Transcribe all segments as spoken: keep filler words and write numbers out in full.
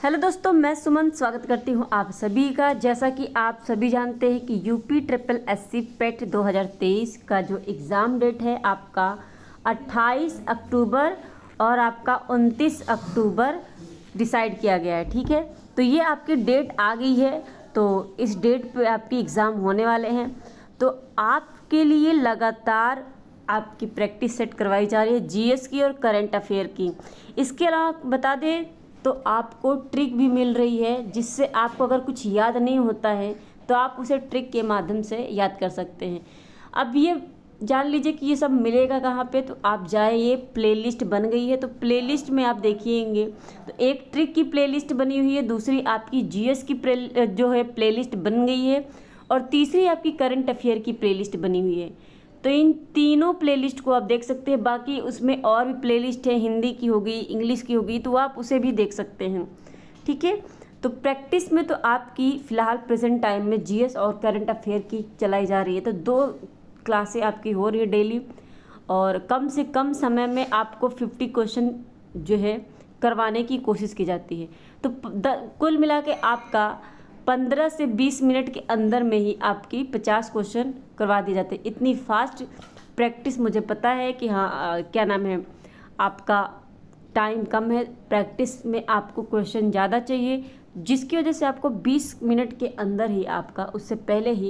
Hello दोस्तों, मैं सुमन स्वागत करती हूं आप सभी का। जैसा कि आप सभी जानते हैं कि यूपी ट्रिपल एससी पेट दो हज़ार तेईस का जो एग्ज़ाम डेट है आपका अट्ठाईस अक्टूबर और आपका उनतीस अक्टूबर डिसाइड किया गया है। ठीक है, तो ये आपकी डेट आ गई है। तो इस डेट पे आपकी एग्ज़ाम होने वाले हैं। तो आपके लिए लगातार आपकी प्रैक्टिस सेट करवाई जा रही है जीएस की और करंट अफेयर की। इसके अलावा बता दें तो आपको ट्रिक भी मिल रही है, जिससे आपको अगर कुछ याद नहीं होता है तो आप उसे ट्रिक के माध्यम से याद कर सकते हैं। अब ये जान लीजिए कि ये सब मिलेगा कहाँ पे, तो आप जाए, ये प्लेलिस्ट बन गई है। तो प्लेलिस्ट में आप देखिएंगे तो एक ट्रिक की प्लेलिस्ट बनी हुई है, दूसरी आपकी जीएस की प्ले जो है प्लेलिस्ट बन गई है और तीसरी आपकी करंट अफेयर की प्लेलिस्ट बनी हुई है। तो इन तीनों प्लेलिस्ट को आप देख सकते हैं। बाकी उसमें और भी प्लेलिस्ट है, हिंदी की होगी, इंग्लिश की होगी, तो आप उसे भी देख सकते हैं। ठीक है, तो प्रैक्टिस में तो आपकी फ़िलहाल प्रेजेंट टाइम में जीएस और करंट अफेयर की चलाई जा रही है। तो दो क्लासें आपकी हो रही है डेली और कम से कम समय में आपको पचास क्वेश्चन जो है करवाने की कोशिश की जाती है। तो कुल मिला के आपका पंद्रह से बीस मिनट के अंदर में ही आपकी पचास क्वेश्चन करवा दिए जाते हैं। इतनी फास्ट प्रैक्टिस, मुझे पता है कि हाँ आ, क्या नाम है, आपका टाइम कम है, प्रैक्टिस में आपको क्वेश्चन ज़्यादा चाहिए, जिसकी वजह से आपको बीस मिनट के अंदर ही आपका उससे पहले ही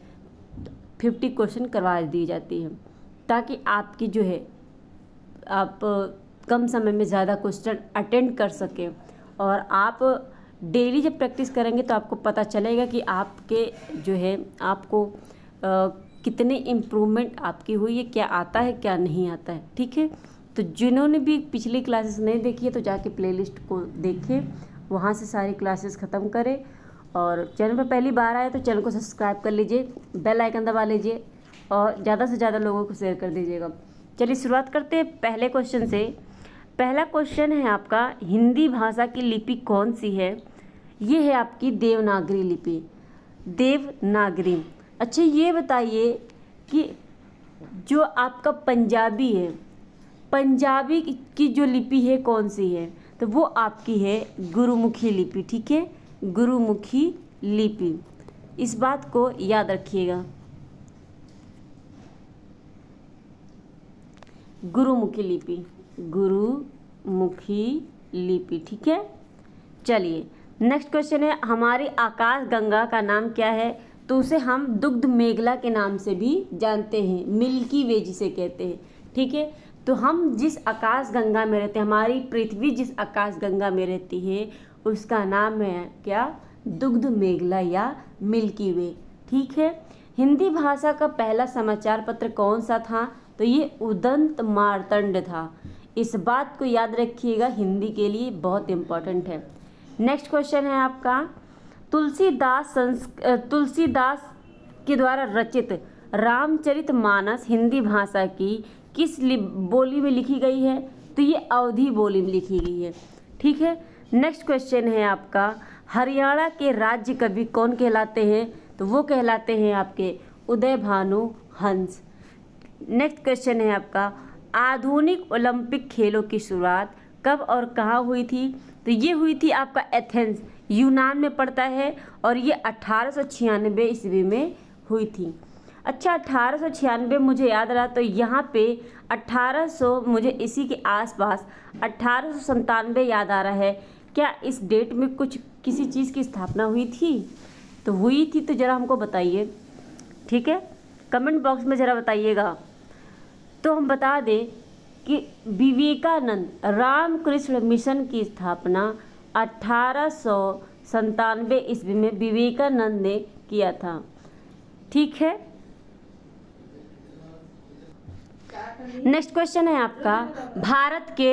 पचास क्वेश्चन करवा दी जाती है, ताकि आपकी जो है आप कम समय में ज़्यादा क्वेश्चन अटेंड कर सकें। और आप डेली जब प्रैक्टिस करेंगे तो आपको पता चलेगा कि आपके जो है आपको आ, कितने इम्प्रूवमेंट आपकी हुई है, क्या आता है क्या नहीं आता है। ठीक है, तो जिन्होंने भी पिछली क्लासेस नहीं देखी है तो जाके प्लेलिस्ट को देखें, वहाँ से सारी क्लासेस ख़त्म करें। और चैनल पर पहली बार आए तो चैनल को सब्सक्राइब कर लीजिए, बेल आइकन दबा लीजिए और ज़्यादा से ज़्यादा लोगों को शेयर कर दीजिएगा। चलिए शुरुआत करते हैं पहले क्वेश्चन से। पहला क्वेश्चन है आपका, हिंदी भाषा की लिपि कौन सी है? ये है आपकी देवनागरी लिपि, देवनागरी। अच्छा, ये बताइए कि जो आपका पंजाबी है, पंजाबी की जो लिपि है कौन सी है? तो वो आपकी है गुरुमुखी लिपि। ठीक है, गुरुमुखी लिपि, इस बात को याद रखिएगा, गुरुमुखी लिपि, गुरुमुखी लिपि। ठीक है, चलिए नेक्स्ट क्वेश्चन है, हमारी आकाश गंगा का नाम क्या है? तो उसे हम दुग्ध मेघला के नाम से भी जानते हैं, मिल्की वे जिसे कहते हैं। ठीक है, तो हम जिस आकाश गंगा में रहते हैं, हमारी पृथ्वी जिस आकाश गंगा में रहती है उसका नाम है क्या? दुग्ध मेघला या मिल्की वे। ठीक है, हिंदी भाषा का पहला समाचार पत्र कौन सा था? तो ये उदंत मार्तंड था। इस बात को याद रखिएगा, हिंदी के लिए बहुत इम्पोर्टेंट है। नेक्स्ट क्वेश्चन है आपका, तुलसीदास संस तुलसीदास के द्वारा रचित रामचरितमानस हिंदी भाषा की किस बोली में लिखी गई है? तो ये अवधी बोली में लिखी गई है। ठीक है, नेक्स्ट क्वेश्चन है आपका, हरियाणा के राज्य कवि कौन कहलाते हैं? तो वो कहलाते हैं आपके उदय भानु हंस। नेक्स्ट क्वेश्चन है आपका, आधुनिक ओलंपिक खेलों की शुरुआत कब और कहाँ हुई थी? तो ये हुई थी आपका एथेंस, यूनान में पड़ता है और ये अठारह सौ छियानवे ईस्वी में हुई थी। अच्छा, अठारह सौ छियानवे मुझे याद रहा, तो यहाँ पे अठारह सौ मुझे इसी के आसपास अठारह सौ संतानवे याद आ रहा है। क्या इस डेट में कुछ किसी चीज़ की स्थापना हुई थी? तो हुई थी, तो ज़रा हमको बताइए। ठीक है, कमेंट बॉक्स में ज़रा बताइएगा। तो हम बता दें कि विवेकानंद रामकृष्ण मिशन की स्थापना अठारह सौ संतानवे ईस्वी में विवेकानंद ने किया था। ठीक है, नेक्स्ट क्वेश्चन है आपका, भारत के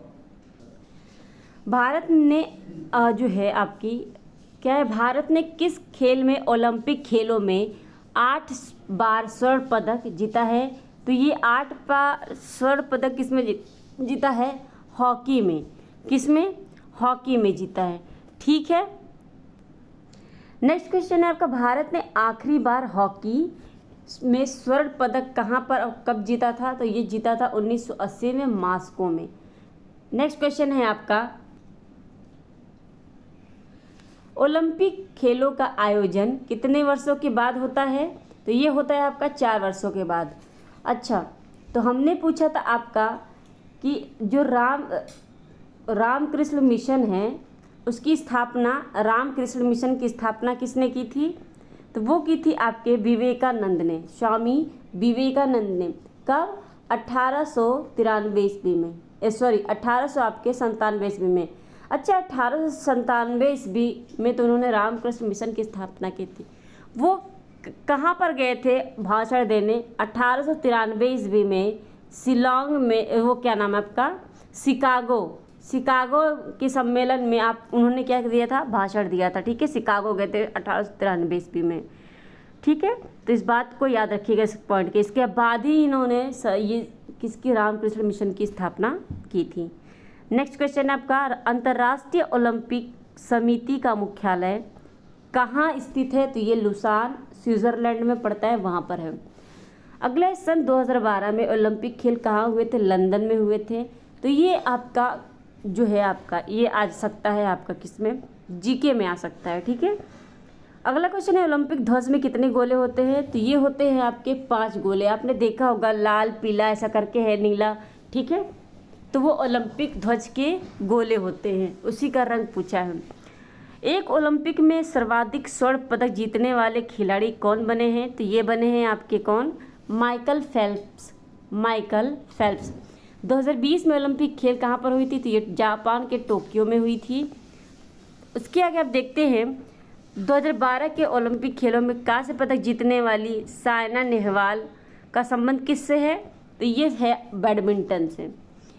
भारत ने जो है आपकी क्या है, भारत ने किस खेल में ओलंपिक खेलों में आठ बार स्वर्ण पदक जीता है? तो ये आठ बार स्वर्ण पदक किसमें जीता है? हॉकी में। किसमें? हॉकी में जीता है। ठीक है, नेक्स्ट क्वेश्चन है आपका, भारत ने आखिरी बार हॉकी में स्वर्ण पदक कहाँ पर और कब जीता था? तो ये जीता था उन्नीस सौ अस्सी में मॉस्को में। नेक्स्ट क्वेश्चन है आपका, ओलंपिक खेलों का आयोजन कितने वर्षों के बाद होता है? तो ये होता है आपका चार वर्षों के बाद। अच्छा, तो हमने पूछा था आपका कि जो राम रामकृष्ण मिशन है उसकी स्थापना, रामकृष्ण मिशन की स्थापना किसने की थी? तो वो की थी आपके विवेकानंद ने, स्वामी विवेकानंद ने। कब? अठारह सौ तिरानवे ईस्वी में, सॉरी अठारह सौ आपके संतानवे ईस्वी में। अच्छा, अठारह सौ संतानवे ईस्वी में तो उन्होंने रामकृष्ण मिशन की स्थापना की थी। वो कहाँ पर गए थे भाषण देने? अठारह सौ तिरानवे ईस्वी में शिलोंग में, वो क्या नाम है आपका, शिकागो, शिकागो के सम्मेलन में आप उन्होंने क्या दिया था? भाषण दिया था। ठीक है, शिकागो गए थे अठारह सौ तिरानवे ईस्वी में। ठीक है, तो इस बात को याद रखिएगा इस पॉइंट के। इसके बाद ही इन्होंने ये किसकी, रामकृष्ण मिशन की स्थापना की थी। नेक्स्ट क्वेश्चन है आपका, अंतर्राष्ट्रीय ओलंपिक समिति का मुख्यालय कहाँ स्थित है? तो ये लुसान, स्विट्जरलैंड में पड़ता है, वहाँ पर है। अगले सन दो हज़ार बारह में ओलंपिक खेल कहाँ हुए थे? लंदन में हुए थे। तो ये आपका जो है आपका ये आ सकता है आपका किसमें, जीके में आ सकता है। ठीक है, अगला क्वेश्चन है, ओलंपिक ध्वज में कितने गोले होते हैं? तो ये होते हैं आपके पांच गोले। आपने देखा होगा लाल पीला ऐसा करके है, नीला। ठीक है, तो वो ओलंपिक ध्वज के गोले होते हैं, उसी का रंग पूछा है। एक ओलंपिक में सर्वाधिक स्वर्ण पदक जीतने वाले खिलाड़ी कौन बने हैं? तो ये बने हैं आपके कौन? Michael Phelps, Michael Phelps. दो हज़ार बीस में ओलंपिक खेल कहाँ पर हुई थी? तो ये जापान के टोक्यो में हुई थी। उसके आगे आप देखते हैं दो हज़ार बारह के ओलंपिक खेलों में कांस्य पदक जीतने वाली साइना नेहवाल का संबंध किससे है? तो ये है बैडमिंटन से।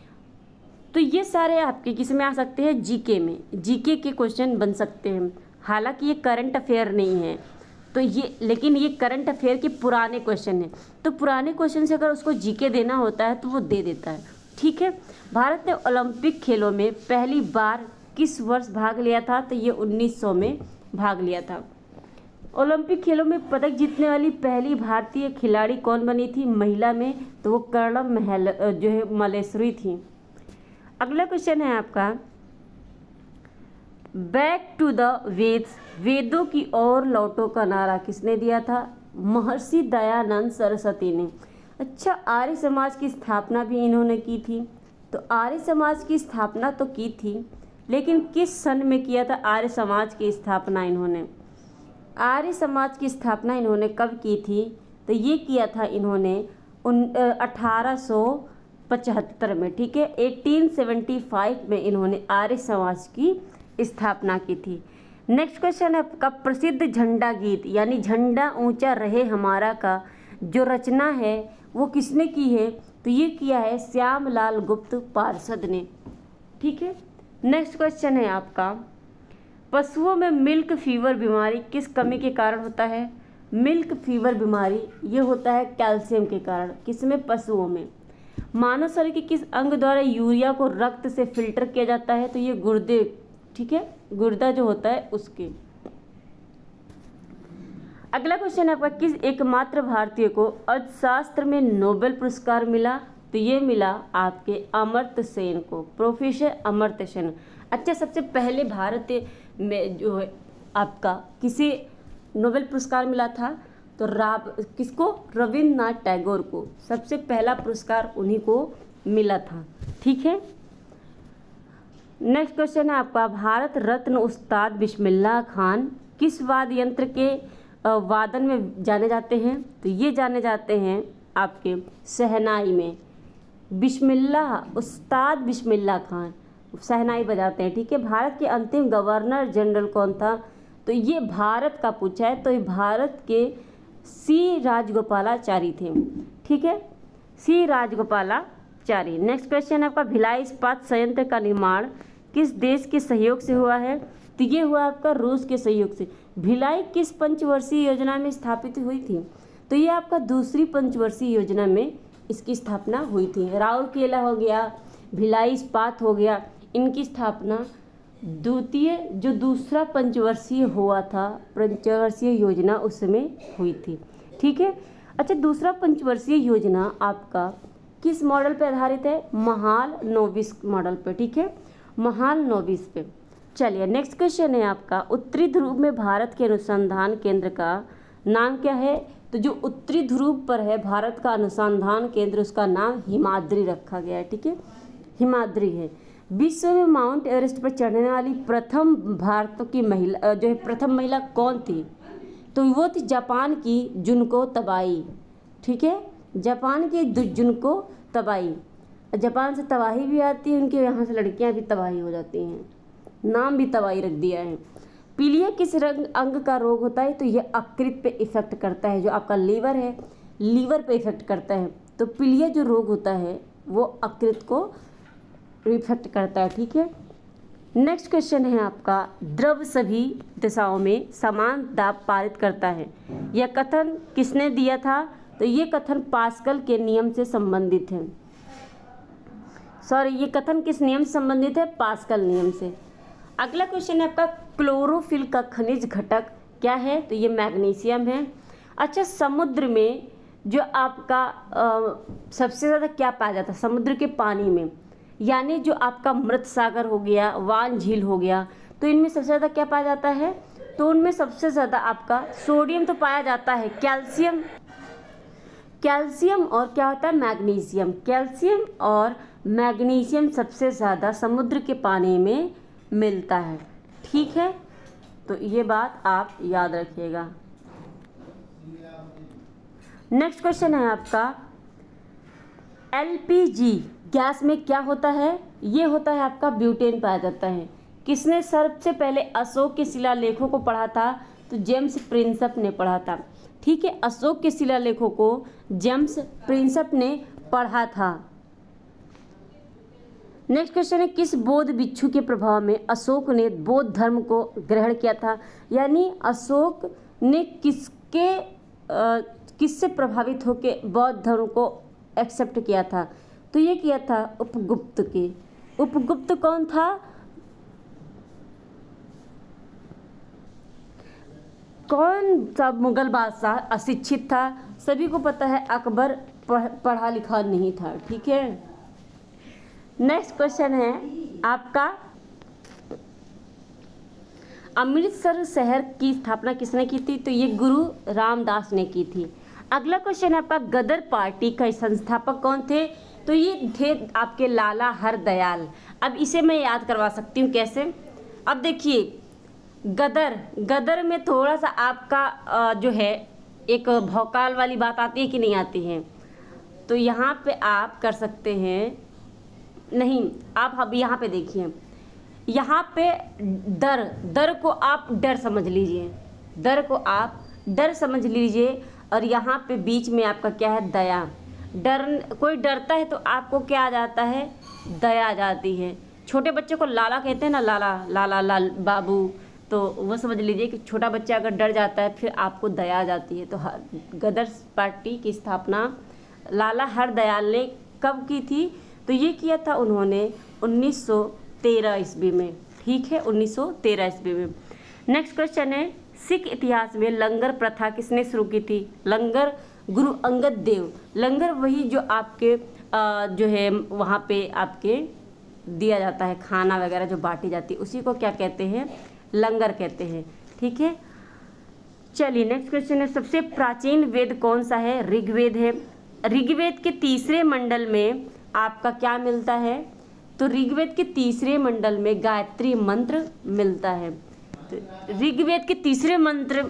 तो ये सारे आपके किस में आ सकते हैं? जीके में, जीके के क्वेश्चन बन सकते हैं। हालांकि ये करंट अफेयर नहीं है, तो ये लेकिन ये करंट अफेयर के पुराने क्वेश्चन हैं। तो पुराने क्वेश्चन से अगर उसको जीके देना होता है तो वो दे देता है। ठीक है, भारत ने ओलंपिक खेलों में पहली बार किस वर्ष भाग लिया था? तो ये उन्नीस सौ में भाग लिया था। ओलंपिक खेलों में पदक जीतने वाली पहली भारतीय खिलाड़ी कौन बनी थी महिला में? तो वो कर्णम महल जो है मलेश्वरी थी। अगला क्वेश्चन है आपका, बैक टू द वेद्स, वेदों की ओर लौटो का नारा किसने दिया था? महर्षि दयानंद सरस्वती ने। अच्छा, आर्य समाज की स्थापना भी इन्होंने की थी। तो आर्य समाज की स्थापना तो की थी, लेकिन किस सन में किया था आर्य समाज की स्थापना इन्होंने? आर्य समाज की स्थापना इन्होंने कब की थी? तो ये किया था इन्होंने उन अठारह सौ पचहत्तर में। ठीक है, अठारह सौ पचहत्तर में इन्होंने आर्य समाज की स्थापना की थी। नेक्स्ट क्वेश्चन है आपका, प्रसिद्ध झंडा गीत यानी झंडा ऊंचा रहे हमारा का जो रचना है वो किसने की है? तो ये किया है श्यामलाल गुप्त पार्षद ने। ठीक है, नेक्स्ट क्वेश्चन है आपका, पशुओं में मिल्क फीवर बीमारी किस कमी के कारण होता है? मिल्क फीवर बीमारी ये होता है कैल्शियम के कारण। किसमें? पशुओं में। मानव शरीर के किस अंग द्वारा यूरिया को रक्त से फिल्टर किया जाता है? तो ये गुर्दे, ठीक है, गुर्दा जो होता है उसके। अगला क्वेश्चन है आपका, किस एकमात्र भारतीय को अर्थशास्त्र में नोबेल पुरस्कार मिला? तो ये मिला आपके अमर्त्य सेन को, प्रोफेसर अमर्त्य सेन। अच्छा, सबसे पहले भारत में जो है आपका किसे नोबेल पुरस्कार मिला था? तो राब किसको? रविन्द्रनाथ टैगोर को सबसे पहला पुरस्कार उन्हीं को मिला था। ठीक है, नेक्स्ट क्वेश्चन है आपका, भारत रत्न उस्ताद बिस्मिल्लाह खान किस वाद्य यंत्र के वादन में जाने जाते हैं? तो ये जाने जाते हैं आपके शहनाई में। बिस्मिल्लाह, उस्ताद बिस्मिल्लाह खान शहनाई बजाते हैं। ठीक है, भारत के अंतिम गवर्नर जनरल कौन था? तो ये भारत का पूछा है, तो ये भारत के सी राजगोपालाचारी थे। ठीक है, सी राजगोपालाचारी। नेक्स्ट क्वेश्चन है आपका, भिलाई इस्पात संयंत्र का निर्माण किस देश के सहयोग से हुआ है? तो ये हुआ आपका रूस के सहयोग से। भिलाई किस पंचवर्षीय योजना में स्थापित हुई थी? तो ये आपका दूसरी पंचवर्षीय योजना में इसकी स्थापना हुई थी। राउरकेला हो गया, भिलाई इस्पात हो गया, इनकी स्थापना द्वितीय जो दूसरा पंचवर्षीय हुआ था, पंचवर्षीय योजना उसमें हुई थी। ठीक है, अच्छा, दूसरा पंचवर्षीय योजना आपका किस मॉडल पर आधारित है? महाल नोबिस मॉडल पर। ठीक है, महाल नोबिस पे। चलिए नेक्स्ट क्वेश्चन है आपका, उत्तरी ध्रुव में भारत के अनुसंधान केंद्र का नाम क्या है? तो जो उत्तरी ध्रुव पर है भारत का अनुसंधान केंद्र, उसका नाम हिमाद्री रखा गया है। ठीक है, हिमाद्री है। विश्व में माउंट एवरेस्ट पर चढ़ने वाली प्रथम भारत की महिला जो है प्रथम महिला कौन थी? तो वो थी जापान की जुनको तबाई। ठीक है, जापान की जुनको तबाई। जापान से तबाही भी आती है, उनके यहाँ से लड़कियाँ भी तबाही हो जाती हैं, नाम भी तबाही रख दिया है। पीलिया किस रंग अंग का रोग होता है? तो ये यकृत पे इफेक्ट करता है, जो आपका लीवर है, लीवर पे इफेक्ट करता है। तो पीलिया जो रोग होता है वो यकृत को इफेक्ट करता है। ठीक है, नेक्स्ट क्वेश्चन है आपका, द्रव सभी दिशाओं में समान दाब पारित करता है, यह कथन किसने दिया था? तो ये कथन पास्कल के नियम से संबंधित है। सॉरी, ये कथन किस नियम से संबंधित है? पास्कल नियम से। अगला क्वेश्चन है आपका, क्लोरोफिल का खनिज घटक क्या है? तो ये मैग्नीशियम है। अच्छा, समुद्र में जो आपका आ, सबसे ज़्यादा क्या पाया जाता है समुद्र के पानी में? यानी जो आपका मृत सागर हो गया, वान झील हो गया, तो इनमें सबसे ज़्यादा क्या पाया जाता है? तो उनमें सबसे ज़्यादा आपका सोडियम तो पाया जाता है, कैल्शियम कैल्शियम और क्या होता है? मैग्नीशियम। कैल्शियम और मैग्नीशियम सबसे ज़्यादा समुद्र के पानी में मिलता है। ठीक है, तो ये बात आप याद रखिएगा। नेक्स्ट क्वेश्चन है आपका, एलपीजी गैस में क्या होता है? ये होता है आपका ब्यूटेन पाया जाता है। किसने सबसे पहले अशोक के शिलालेखों को पढ़ा था? तो जेम्स प्रिंसप ने पढ़ा था। ठीक है, अशोक के शिलालेखों को जेम्स प्रिंसप ने पढ़ा था। नेक्स्ट क्वेश्चन है, किस बौद्ध भिक्षु के प्रभाव में अशोक ने बौद्ध धर्म को ग्रहण किया था? यानी अशोक ने किसके किससे प्रभावित होकर बौद्ध धर्म को एक्सेप्ट किया था? तो ये किया था उपगुप्त के। उपगुप्त कौन था? कौन सा मुगल बादशाह अशिक्षित था? सभी को पता है अकबर पढ़ा लिखा नहीं था। ठीक है, नेक्स्ट क्वेश्चन है आपका, अमृतसर शहर की स्थापना किसने की थी? तो ये गुरु रामदास ने की थी। अगला क्वेश्चन है आपका, गदर पार्टी का संस्थापक कौन थे? तो ये थे आपके लाला हरदयाल। अब इसे मैं याद करवा सकती हूँ, कैसे? अब देखिए, गदर गदर में थोड़ा सा आपका जो है एक भौकाल वाली बात आती है कि नहीं आती है? तो यहाँ पे आप कर सकते हैं, नहीं आप अब यहाँ पे देखिए, यहाँ पे दर दर को आप डर समझ लीजिए, दर को आप डर समझ लीजिए, और यहाँ पे बीच में आपका क्या है? दया। डर, कोई डरता है तो आपको क्या आ जाता है? दया आ जाती है। छोटे बच्चे को लाला कहते हैं ना, लाला लाला लाल बाबू, तो वो समझ लीजिए कि छोटा बच्चा अगर डर जाता है फिर आपको दया आ जाती है। तो गदर पार्टी की स्थापना लाला हरदयाल ने कब की थी? तो ये किया था उन्होंने उन्नीस सौ तेरह ईस्वी में। ठीक है, उन्नीस सौ तेरह ईस्वी में। नेक्स्ट क्वेश्चन है, सिख इतिहास में लंगर प्रथा किसने शुरू की थी? लंगर गुरु अंगद देव। लंगर वही जो आपके आ, जो है वहाँ पे आपके दिया जाता है, खाना वगैरह जो बांटी जाती है, उसी को क्या कहते हैं? लंगर कहते हैं। ठीक है, चलिए नेक्स्ट क्वेश्चन है, सबसे प्राचीन वेद कौन सा है? ऋग्वेद है। ऋग्वेद के तीसरे मंडल में आपका क्या मिलता है? तो ऋग्वेद के तीसरे मंडल में गायत्री मंत्र मिलता है। तो ऋग्वेद के तीसरे मंत्र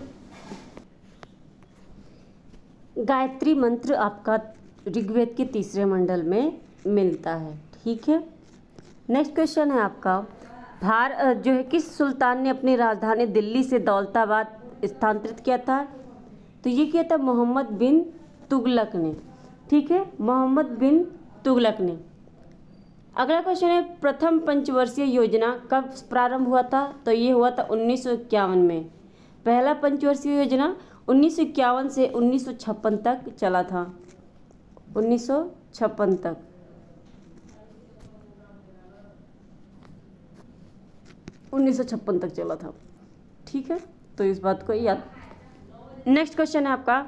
गायत्री मंत्र आपका ऋग्वेद के तीसरे मंडल में मिलता है। ठीक है, नेक्स्ट क्वेश्चन है आपका, भार जो है किस सुल्तान ने अपनी राजधानी दिल्ली से दौलताबाद स्थानांतरित किया था? तो ये किया था मोहम्मद बिन तुगलक ने। ठीक है, मोहम्मद बिन तुगलक ने। अगला क्वेश्चन है, प्रथम पंचवर्षीय योजना कब प्रारंभ हुआ था? तो ये हुआ था उन्नीस सौ इक्यावन में। पहला पंचवर्षीय योजना उन्नीस सौ इक्यावन से उन्नीस सौ छप्पन तक चला था। उन्नीस सौ छप्पन तक उन्नीस सौ छप्पन तक चला था। ठीक है, तो इस बात को याद। नेक्स्ट क्वेश्चन है आपका,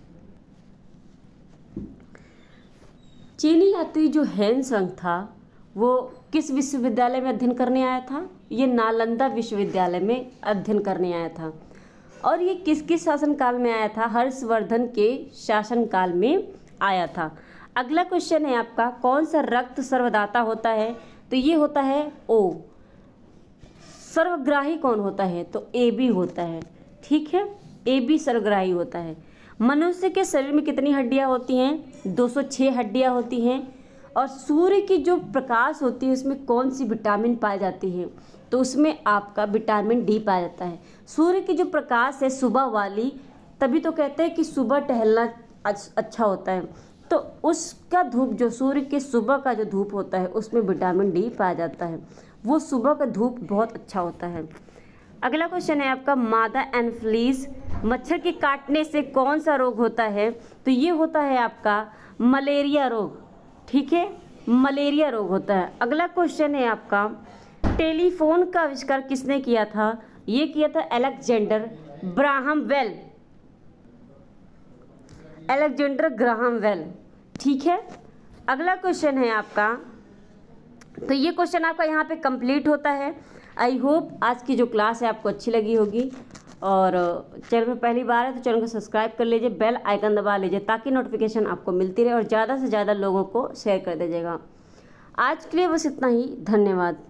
चीनी यात्री जो हेन संग था वो किस विश्वविद्यालय में अध्ययन करने आया था? ये नालंदा विश्वविद्यालय में अध्ययन करने आया था। और ये किस किस शासनकाल में आया था? हर्षवर्धन के शासनकाल में आया था। अगला क्वेश्चन है आपका, कौन सा रक्त सर्वदाता होता है? तो ये होता है ओ। सर्वग्राही कौन होता है? तो ए बी होता है। ठीक है, ए बी सर्वग्राही होता है। मनुष्य के शरीर में कितनी हड्डियां होती हैं? दो सौ छह हड्डियां होती हैं। और सूर्य की जो प्रकाश होती है उसमें कौन सी विटामिन पाई जाती है? तो उसमें आपका विटामिन डी पाया जाता है। सूर्य की जो प्रकाश है सुबह वाली, तभी तो कहते हैं कि सुबह टहलना अच्छा होता है। तो उसका धूप, जो सूर्य के सुबह का जो धूप होता है उसमें विटामिन डी पाया जाता है। वो सुबह का धूप बहुत अच्छा होता है। अगला क्वेश्चन है आपका, मादा एनोफिलीज मच्छर के काटने से कौन सा रोग होता है? तो ये होता है आपका मलेरिया रोग। ठीक है, मलेरिया रोग होता है। अगला क्वेश्चन है आपका, टेलीफोन का आविष्कार किसने किया था? ये किया था Alexander Graham Bell. Alexander Graham Bell. ठीक है, अगला क्वेश्चन है आपका, तो ये क्वेश्चन आपका यहाँ पे कंप्लीट होता है। आई होप आज की जो क्लास है आपको अच्छी लगी होगी। और चैनल में पहली बार है तो चैनल को सब्सक्राइब कर लीजिए, बेल आइकन दबा लीजिए ताकि नोटिफिकेशन आपको मिलती रहे और ज़्यादा से ज़्यादा लोगों को शेयर कर दीजिएगा। आज के लिए बस इतना ही, धन्यवाद।